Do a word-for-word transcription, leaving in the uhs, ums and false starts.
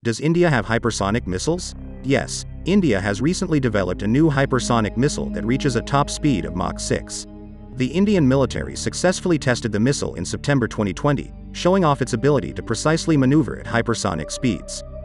Does India have hypersonic missiles? Yes, India has recently developed a new hypersonic missile that reaches a top speed of Mach six. The Indian military successfully tested the missile in September twenty twenty, showing off its ability to precisely maneuver at hypersonic speeds.